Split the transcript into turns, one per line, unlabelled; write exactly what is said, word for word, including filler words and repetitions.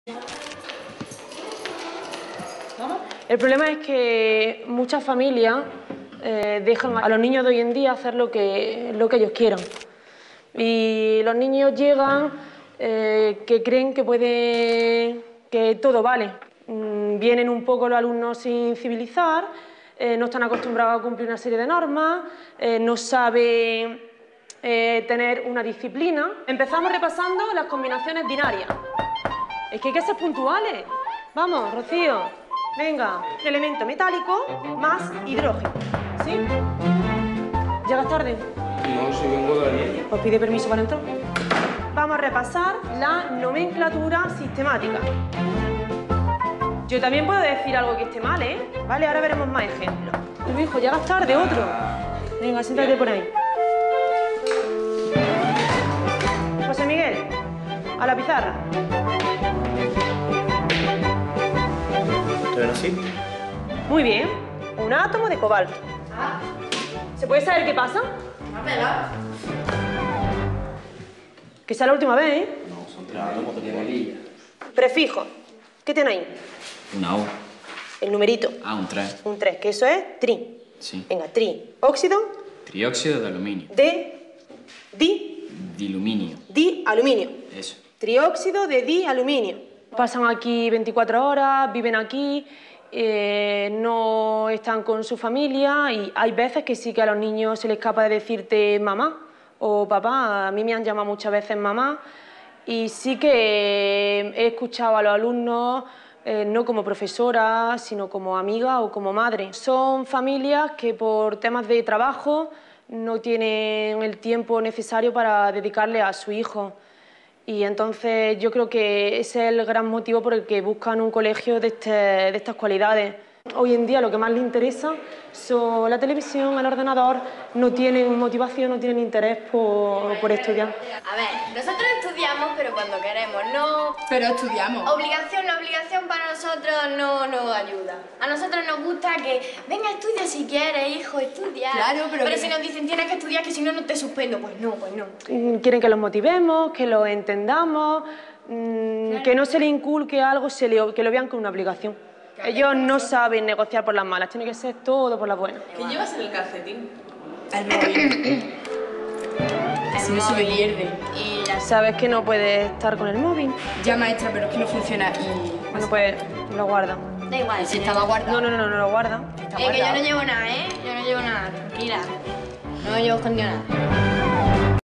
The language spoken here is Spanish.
El problema es que muchas familias eh, dejan a los niños de hoy en día hacer lo que, lo que ellos quieran. Y los niños llegan eh, que creen que puede, que todo vale. Mm, vienen un poco los alumnos sin civilizar, eh, no están acostumbrados a cumplir una serie de normas, eh, no saben eh, tener una disciplina. Empezamos repasando las combinaciones binarias. Es que hay que ser puntuales. Vamos, Rocío. Venga, elemento metálico más hidrógeno. ¿Sí? ¿Llegas tarde?
No, si vengo de ayer.
Pues pide permiso para entrar. Vamos a repasar la nomenclatura sistemática. Yo también puedo decir algo que esté mal, ¿eh? Vale, ahora veremos más ejemplos. Tu hijo, llegas tarde, otro. Venga, siéntate por ahí. José Miguel, a la pizarra.
¿Esto era así?
Muy bien. Un átomo de cobalto. ¿Se puede saber qué pasa? Que sea la última vez, ¿eh?
No, son tres átomos de bolilla.
Prefijo. ¿Qué tiene ahí?
Una O.
El numerito.
Ah, un tres.
Un tres, que eso es tri.
Sí.
Venga, tri. Óxido
Trióxido de aluminio.
de di,
Diluminio.
di aluminio.
Eso.
Trióxido de di aluminio. Pasan aquí veinticuatro horas, viven aquí, eh, no están con su familia y hay veces que sí que a los niños se les escapa de decirte mamá o papá. A mí me han llamado muchas veces mamá y sí que he escuchado a los alumnos eh, no como profesora, sino como amiga o como madre. Son familias que por temas de trabajo no tienen el tiempo necesario para dedicarle a su hijo. Y entonces yo creo que ese es el gran motivo por el que buscan un colegio de, este, de estas cualidades. Hoy en día lo que más les interesa son la televisión, el ordenador, no tienen motivación, no tienen interés por, por estudiar.
A ver, nosotros estudiamos pero cuando queremos, no...
Pero estudiamos.
Obligación, la obligación para nosotros no nos ayuda. A nosotros nos gusta que, venga, estudia si quieres, hijo, estudia.
Claro, pero...
Pero
que...
si nos dicen, tienes que estudiar, que si no, no te suspendo, pues no, pues no.
Quieren que los motivemos, que los entendamos, mmm, claro. Que no se les inculque algo, se le, que lo vean como una obligación. Ellos no saben negociar por las malas, tiene que ser todo por las buenas.
¿Qué llevas en el calcetín? El móvil. Si no se me pierde.
Y ya sabes que no puedes estar con el móvil.
Ya, maestra, pero es que no funciona y...
Bueno, pues lo guarda.
Da igual.
Si estaba guardado.
No, no, no, no lo guarda.
Es que yo no llevo nada, ¿eh? Yo no llevo nada, tranquila. No llevo escondido nada.